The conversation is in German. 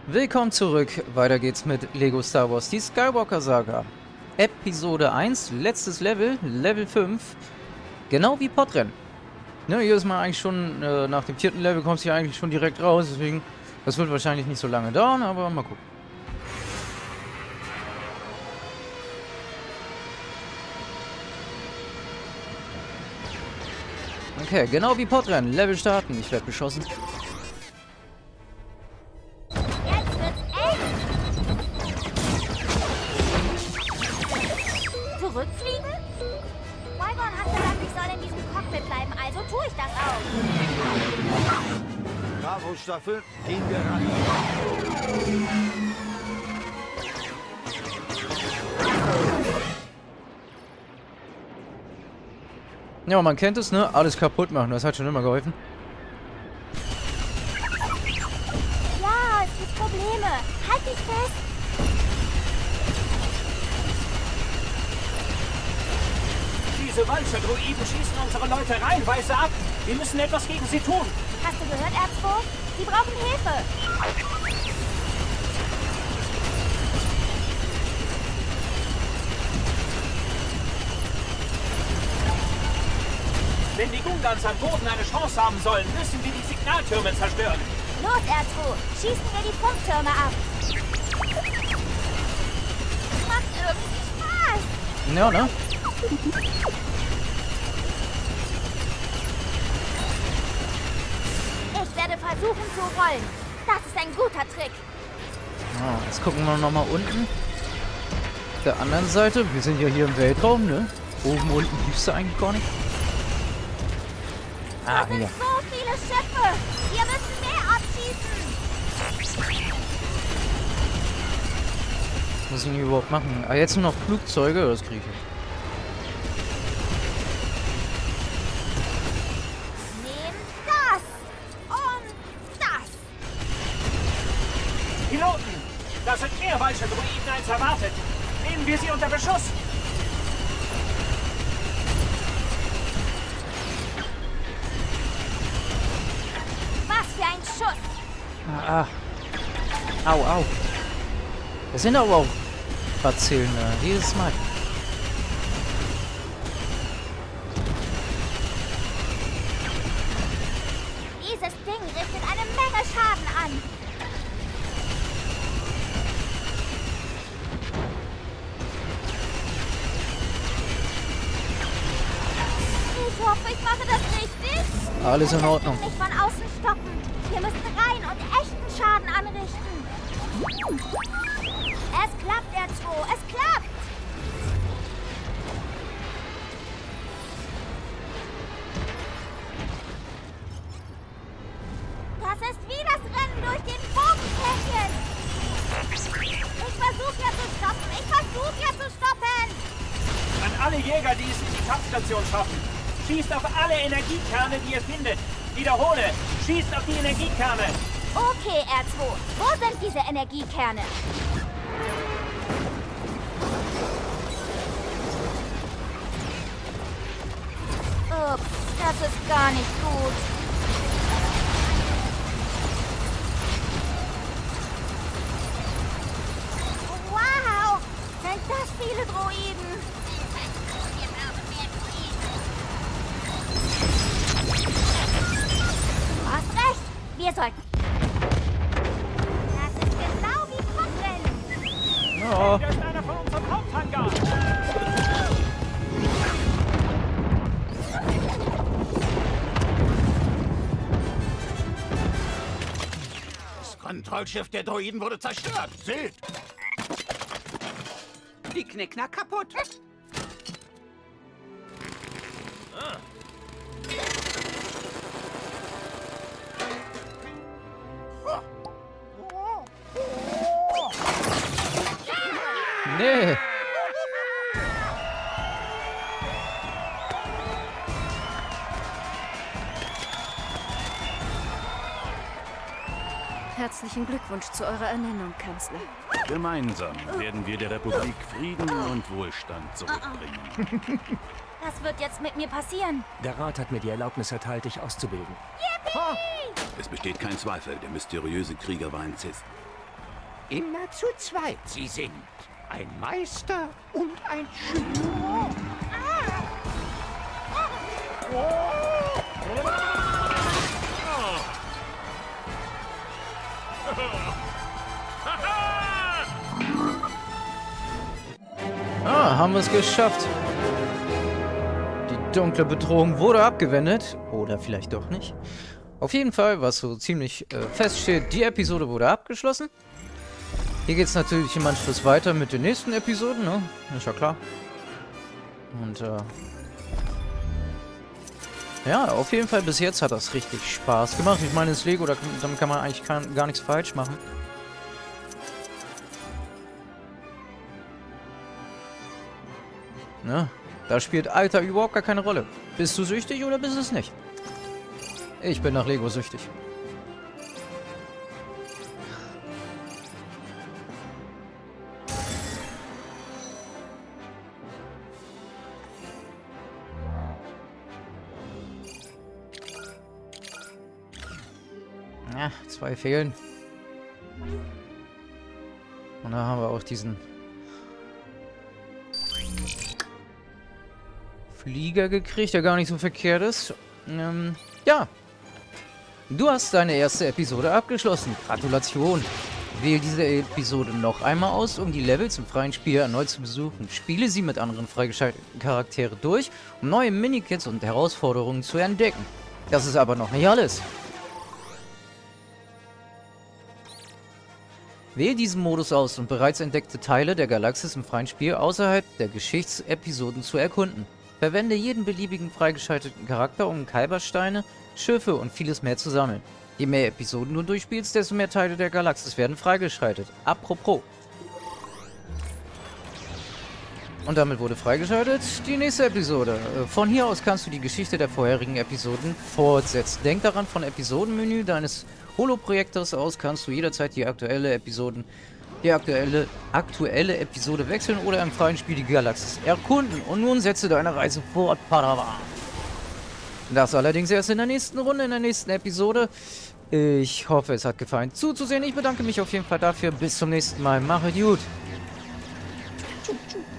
Willkommen zurück. Weiter geht's mit Lego Star Wars, die Skywalker Saga. Episode 1, letztes Level, Level 5. Genau wie Podrennen. Ne, hier ist man eigentlich schon, nach dem 4. Level kommt sie eigentlich schon direkt raus, deswegen, das wird wahrscheinlich nicht so lange dauern, aber mal gucken. Okay, genau wie Podrennen, Level starten, ich werde beschossen. Zurückfliegen? Qui-Gon hat gesagt, ich soll in diesem Cockpit bleiben, also tue ich das auch. Bravo-Staffel, gehen wir ran. Ja, man kennt es, ne? Alles kaputt machen, das hat schon immer geholfen. Ja, es gibt Probleme. Halt dich fest. Diese Walcher-Druiden schießen unsere Leute reihenweise ab. Wir müssen etwas gegen sie tun. Hast du gehört, Erzwo? Sie brauchen Hilfe. Wenn die Gungans am Boden eine Chance haben sollen, müssen wir die Signaltürme zerstören. Los, Erzwo. Schießen wir die Funktürme ab. Das macht irgendwie Spaß. Ja, ne? Ich werde versuchen zu rollen. Das ist ein guter Trick. Ja, jetzt gucken wir nochmal unten. Auf der anderen Seite, wir sind ja hier im Weltraum, ne? Oben, unten liefst du eigentlich gar nicht. Ah, Das sind hier. so viele Schiffe. Wir müssen mehr abschießen. Was muss ich denn überhaupt machen? Ah, jetzt nur noch Flugzeuge, das kriege ich hin. Nehmen das. Und das. Piloten, da sind mehr Walcher-Druiden als erwartet. Nehmen wir sie unter Beschuss. Was für ein Schuss. Ah. Au, au. Das sind aber auch Bazillen, jedes Mal. Dieses Ding richtet eine Menge Schaden an. Ich hoffe, ich mache das richtig. Alles in Ordnung. Nicht von außen stoppen. Wir müssen rein und echten Schaden anrichten. Es klappt, Erzwo. Es klappt. Das ist wie das Rennen durch den Bogenkästchen. Ich versuche ja zu stoppen. An alle Jäger, die es in die Kampfstation schaffen. Schießt auf alle Energiekerne, die ihr findet. Wiederhole, schießt auf die Energiekerne. Okay, Erzwo. Wo sind diese Energiekerne? Ups, das ist gar nicht gut. Wow, sind das viele Droiden. Du hast recht, wir sollten... Das ist genau wie Podrennen. Ja. Da ist einer von unserem Haupthangar. Das Kontrollschiff der Droiden wurde zerstört. Seht! Die Knickner kaputt. Nee. Herzlichen Glückwunsch zu eurer Ernennung, Kanzler. Gemeinsam werden wir der Republik Frieden und Wohlstand zurückbringen. Was wird jetzt mit mir passieren? Der Rat hat mir die Erlaubnis erteilt, dich auszubilden. Es besteht kein Zweifel, der mysteriöse Krieger war ein Sith. Immer zu zweit sie sind. Ein Meister und ein Schüler. Ah, haben wir es geschafft. Die dunkle Bedrohung wurde abgewendet. Oder vielleicht doch nicht. Auf jeden Fall, was so ziemlich feststeht, die Episode wurde abgeschlossen. Hier geht es natürlich im Anschluss weiter mit den nächsten Episoden, ne? Ist ja klar. Und, ja, auf jeden Fall bis jetzt hat das richtig Spaß gemacht. Ich meine, das Lego, damit kann man eigentlich gar nichts falsch machen. Ne? Da spielt Alter überhaupt gar keine Rolle. Bist du süchtig oder bist du es nicht? Ich bin nach Lego süchtig. Ja, 2 fehlen. Und dann haben wir auch diesen Flieger gekriegt, der gar nicht so verkehrt ist. Ja. Du hast deine erste Episode abgeschlossen. Gratulation. Wähle diese Episode noch einmal aus, um die Levels im freien Spiel erneut zu besuchen. Spiele sie mit anderen freigeschalteten Charakteren durch, um neue Minikits und Herausforderungen zu entdecken. Das ist aber noch nicht alles. Wähle diesen Modus aus, um bereits entdeckte Teile der Galaxis im freien Spiel außerhalb der Geschichtsepisoden zu erkunden. Verwende jeden beliebigen freigeschalteten Charakter, um Kybersteine, Schiffe und vieles mehr zu sammeln. Je mehr Episoden du durchspielst, desto mehr Teile der Galaxis werden freigeschaltet. Apropos. Und damit wurde freigeschaltet die nächste Episode. Von hier aus kannst du die Geschichte der vorherigen Episoden fortsetzen. Denk daran, von Episodenmenü deines Holo-Projektors aus kannst du jederzeit die aktuelle Episode wechseln oder im freien Spiel die Galaxis erkunden. Und nun setze deine Reise fort, Padawan. Das allerdings erst in der nächsten Runde, in der nächsten Episode. Ich hoffe, es hat gefallen zuzusehen. Ich bedanke mich auf jeden Fall dafür. Bis zum nächsten Mal. Mache gut.